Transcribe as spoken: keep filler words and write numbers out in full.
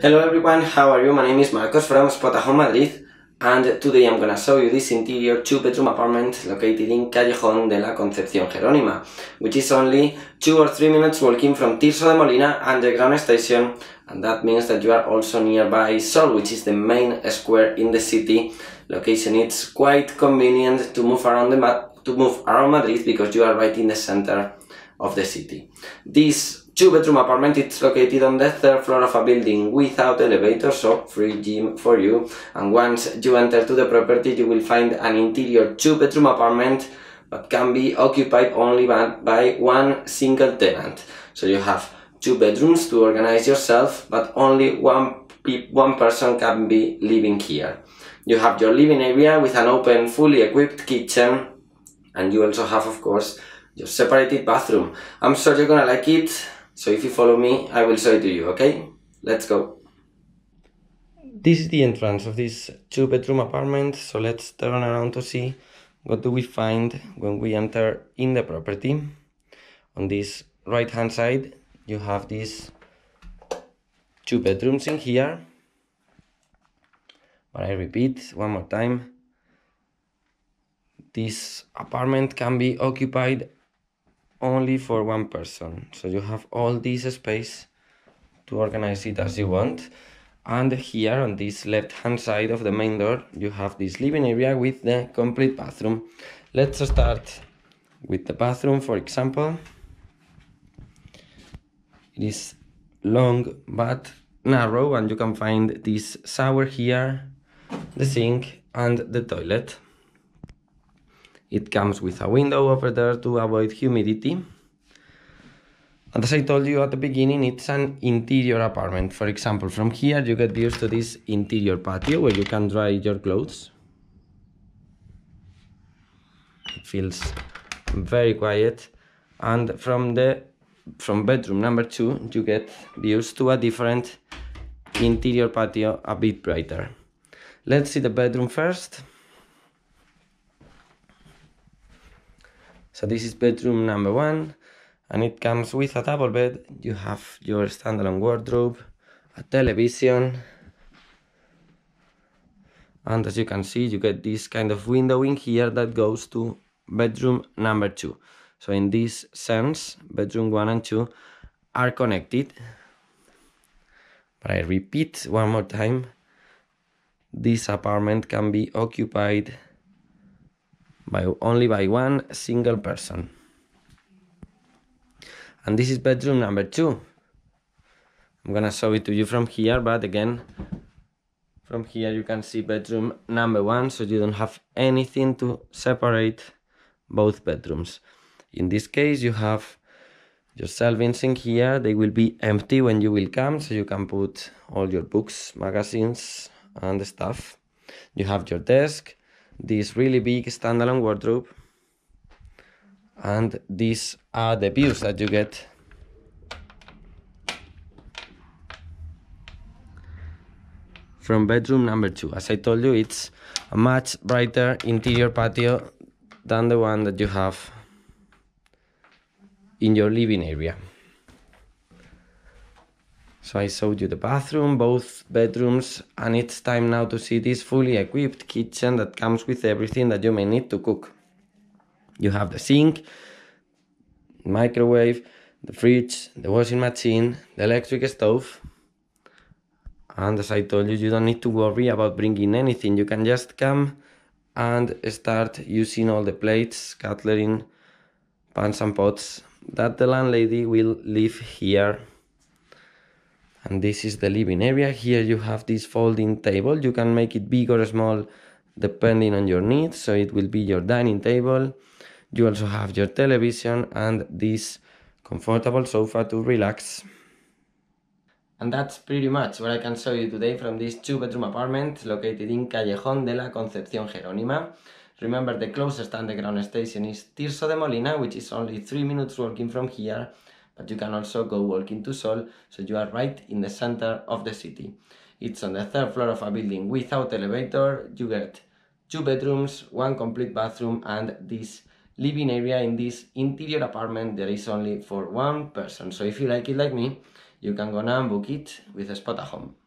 Hello everyone, how are you? My name is Marcos from Spotahome, Madrid, and today I'm gonna show you this interior two-bedroom apartment located in Callejón de la Concepción Jerónima, which is only two or three minutes walking from Tirso de Molina underground station, and that means that you are also nearby Sol, which is the main square in the city. Location it's quite convenient to move around the ma to move around Madrid because you are right in the center of the city. This two-bedroom apartment is located on the third floor of a building without elevator, so free gym for you. And once you enter to the property, you will find an interior two-bedroom apartment that can be occupied only by, by one single tenant. So you have two bedrooms to organize yourself, but only one, one person can be living here. You have your living area with an open, fully equipped kitchen, and you also have, of course, your separated bathroom. I'm sure you're gonna like it. So if you follow me, I will show it to you, okay? Let's go. This is the entrance of this two-bedroom apartment, so let's turn around to see what do we find when we enter in the property. On this right-hand side, you have these two bedrooms in here. But I repeat one more time, this apartment can be occupied only for one person, so you have all this space to organize it as you want. And here on this left hand side of the main door you have this living area with the complete bathroom. Let's start with the bathroom. For example, it is long but narrow, and you can find this shower here, the sink and the toilet. It comes with a window over there to avoid humidity. And as I told you at the beginning, it's an interior apartment. For example, from here you get used to this interior patio where you can dry your clothes. It feels very quiet. And from the from bedroom number two, you get used to a different interior patio, a bit brighter. Let's see the bedroom first. So this is bedroom number one, and it comes with a double bed. You have your standalone wardrobe, a television, and as you can see, you get this kind of window in here that goes to bedroom number two. So in this sense, bedroom one and two are connected. But I repeat one more time, this apartment can be occupied by only by one single person. And this is bedroom number two. I'm gonna show it to you from here, but again, from here you can see bedroom number one, so you don't have anything to separate both bedrooms. In this case, you have your shelvings in here. They will be empty when you will come, so you can put all your books, magazines and stuff. You have your desk, this really big standalone wardrobe, and these are the views that you get from bedroom number two. As I told you, it's a much brighter interior patio than the one that you have in your living area. So I showed you the bathroom, both bedrooms, and it's time now to see this fully equipped kitchen that comes with everything that you may need to cook. You have the sink, microwave, the fridge, the washing machine, the electric stove. And as I told you, you don't need to worry about bringing anything. You can just come and start using all the plates, cutlery, pans and pots that the landlady will leave here. And this is the living area. Here you have this folding table. You can make it big or small depending on your needs. So it will be your dining table. You also have your television and this comfortable sofa to relax. And that's pretty much what I can show you today from this two-bedroom apartment located in Callejón de la Concepción Jerónima. Remember, the closest underground station is Tirso de Molina, which is only three minutes walking from here. But you can also go walking to Sol, so you are right in the center of the city. It's on the third floor of a building without elevator. You get two bedrooms, one complete bathroom, and this living area in this interior apartment that is only for one person. So if you like it like me, you can go now and book it with Spotahome.